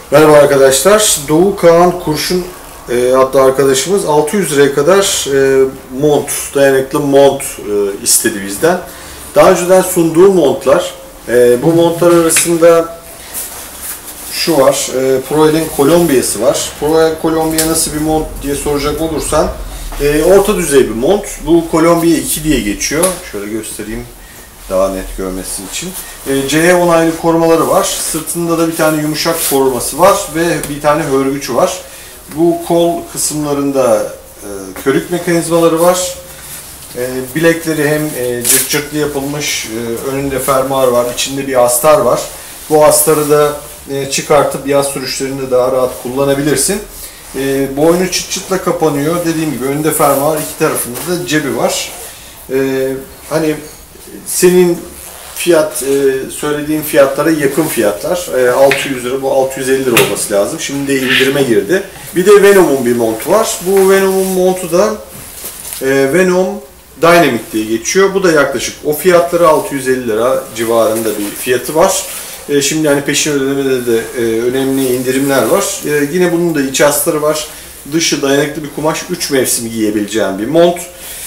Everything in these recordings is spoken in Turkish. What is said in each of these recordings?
Merhaba arkadaşlar. Doğu Kaan Kurşun adlı arkadaşımız 600 liraya kadar dayanıklı mont istedi bizden. Daha önceden sunduğu montlar, bu montlar arasında şu var, Proel'in Colombia'sı var. Proel Colombia nasıl bir mont diye soracak olursan, orta düzey bir mont. Bu Colombia 2 diye geçiyor. Şöyle göstereyim daha net görmesi için. CE onaylı korumaları var. Sırtında da bir tane yumuşak koruması var ve bir tane hörgücü var. Bu kol kısımlarında körük mekanizmaları var. Bilekleri hem cırt cırtlı yapılmış, önünde fermuar var, içinde bir astar var. Bu astarı da çıkartıp yaz sürüşlerinde daha rahat kullanabilirsin. Boynu çıt çıtla kapanıyor. Dediğim gibi önünde fermuar, iki tarafında da cebi var. Hani senin söylediğin fiyatlara yakın fiyatlar. 600 lira, bu 650 lira olması lazım. Şimdi de indirime girdi. Bir de Venom'un bir montu var. Bu Venom'un montu da Venom Dynamic diye geçiyor. Bu da yaklaşık o fiyatları 650 lira civarında bir fiyatı var. Şimdi hani peşin ödemede de önemli indirimler var. Yine bunun da iç astarı var. Dışı dayanıklı bir kumaş, 3 mevsim giyebileceğim bir mont.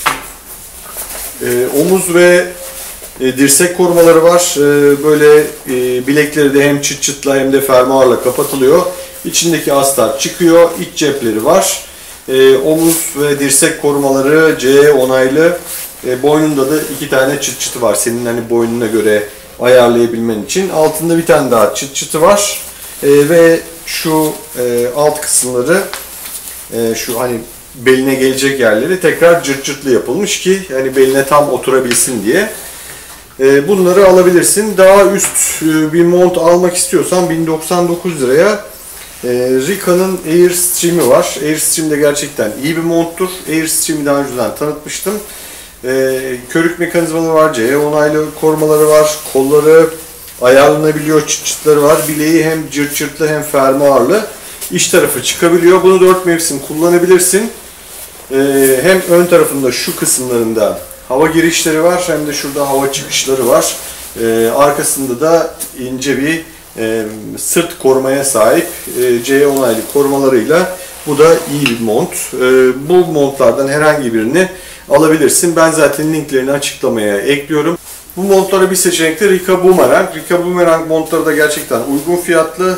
Omuz ve dirsek korumaları var. Böyle bilekleri de hem çıt çıtla hem de fermuarla kapatılıyor. İçindeki astar çıkıyor. İç cepleri var. Omuz ve dirsek korumaları CE onaylı. Boynunda da 2 tane çıt çıtı var. Senin hani boynuna göre ayarlayabilmen için. Altında bir tane daha çıt çıtı var. Ve şu alt kısımları şu hani beline gelecek yerleri tekrar cırt cırtlı yapılmış ki yani beline tam oturabilsin diye. Bunları alabilirsin. Daha üst bir mont almak istiyorsan 1099 liraya Rica'nın Airstream'i var. Airstream de gerçekten iyi bir monttur. Airstream'i daha önceden tanıtmıştım. Körük mekanizmaları var, CE onaylı korumaları var, kolları ayarlanabiliyor, çıt çıtları var. Bileği hem cırt cırtlı hem fermuarlı. İç tarafı çıkabiliyor. Bunu 4 mevsim kullanabilirsin. Hem ön tarafında şu kısımlarında hava girişleri var hem de şurada hava çıkışları var. Arkasında da ince bir sırt korumaya sahip CE onaylı korumalarıyla bu da iyi bir mont. Bu montlardan herhangi birini alabilirsin. Ben zaten linklerini açıklamaya ekliyorum. Bu montlara bir seçenek de Rica Boomerang. Rica Boomerang montları da gerçekten uygun fiyatlı.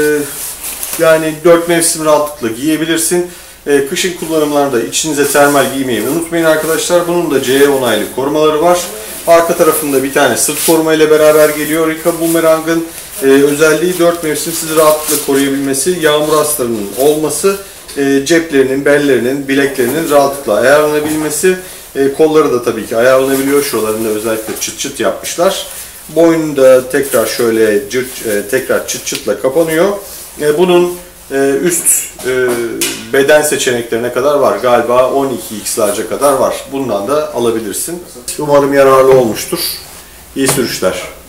Yani 4 mevsim rahatlıkla giyebilirsin. Kışın kullanımlarda içinize termal giymeyi unutmayın arkadaşlar. Bunun da CE onaylı korumaları var. Arka tarafında bir tane sırt koruma ile beraber geliyor. Rica Boomerang'ın özelliği 4 mevsim sizi rahatlıkla koruyabilmesi, yağmur astarının olması, ceplerinin, bellerinin, bileklerinin rahatlıkla ayarlanabilmesi. Kolları da tabii ki ayarlanabiliyor. Şuralarında özellikle çıt çıt yapmışlar. Boynu da tekrar şöyle tekrar çıt çıtla kapanıyor. Bunun üst beden seçeneklerine kadar var. Galiba 12x'larca kadar var. Bundan da alabilirsin. Umarım yararlı olmuştur. İyi sürüşler.